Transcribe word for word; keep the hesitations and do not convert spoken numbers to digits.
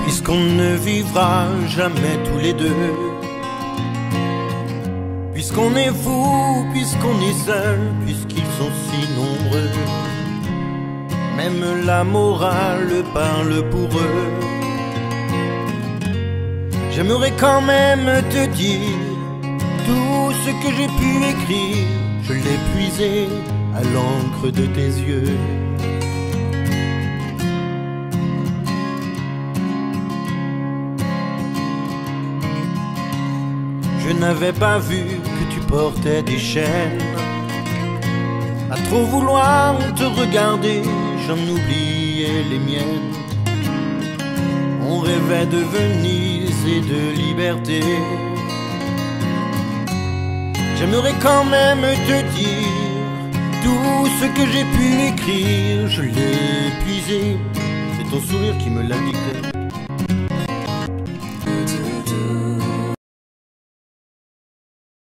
puisqu'on ne vivra jamais tous les deux, puisqu'on est fou, puisqu'on est seul, puisqu'ils sont si nombreux. Même la morale parle pour eux. J'aimerais quand même te dire tout ce que j'ai pu écrire, je l'ai puisé à l'encre de tes yeux. Je n'avais pas vu que tu portais des chaînes. À trop vouloir te regarder, j'en oubliais les miennes. On rêvait de Venise et de liberté. J'aimerais quand même te dire tout ce que j'ai pu écrire, je l'ai épuisé. C'est ton sourire qui me l'a dicté.